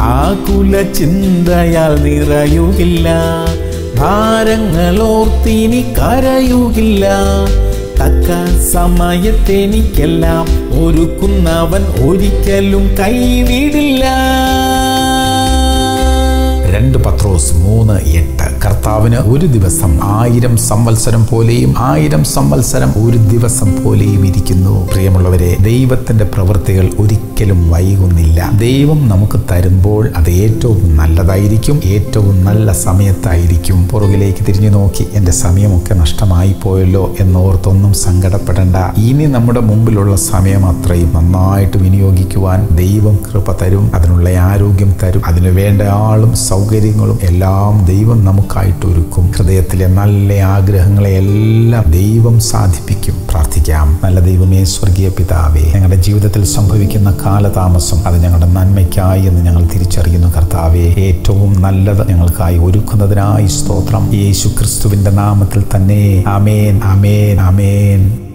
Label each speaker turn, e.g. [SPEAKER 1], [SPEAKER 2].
[SPEAKER 1] ആകുല ചിന്തയാൽ നിറയുകില്ല, ഭാരങ്ങളോർത്തിനി കരയുകില്ല. തക്ക സമയത്തെനിക്കെല്ലാം ഒരുക്കുന്നവൻ ഒരിക്കലും കൈവിടില്ല. 2 പത്രോസ് 3:8. കർത്താവിന് ഒരു ദിവസം 1000 സംവത്സരം പോലെയും 1000 സംവത്സരം ഒരു ദിവസം പോലെയും ഇരിക്കുന്നു. പ്രിയമുള്ളവരെ, ദൈവത്തിന്റെ പ്രവൃത്തികൾ ഒരിക്കലും വൈകുന്നില്ല. ദൈവം നമുക്ക് തരുമ്പോൾ അത് ഏറ്റവും നല്ലതായിരിക്കും, ഏറ്റവും നല്ല സമയത്തായിരിക്കും. പുറകിലേക്ക് തിരിഞ്ഞു നോക്കി എന്റെ സമയമൊക്കെ നഷ്ടമായി പോയല്ലോ എന്നോർത്തൊന്നും സങ്കടപ്പെടേണ്ട. ഇനി നമ്മുടെ മുമ്പിലുള്ള സമയം അത്രയും നന്നായിട്ട് വിനിയോഗിക്കുവാൻ ദൈവം കൃപ തരും, അതിനുള്ള ആരോഗ്യം തരും, അതിനു വേണ്ട ആളും സൗകര്യങ്ങളും എല്ലാം ദൈവം നമുക്കായിട്ട് ഒരുക്കും. ഹൃദയത്തിലെ നല്ല ആഗ്രഹങ്ങളെ എല്ലാം ദൈവം സാധിപ്പിക്കും. പ്രാർത്ഥിക്കാം. നല്ല ദൈവമേ, സ്വർഗീയ പിതാവേ, ഞങ്ങളുടെ ജീവിതത്തിൽ സംഭവിക്കുന്ന കാലതാമസം അത് ഞങ്ങളുടെ നന്മയ്ക്കായി എന്ന് ഞങ്ങൾ തിരിച്ചറിയുന്നു. കർത്താവേ, ഏറ്റവും നല്ലത് ഞങ്ങൾക്കായി ഒരുക്കുന്നതിനായി സ്തോത്രം. യേശു ക്രിസ്തുവിന്റെ നാമത്തിൽ തന്നെ. ആമേൻ, ആമേൻ, ആമേൻ.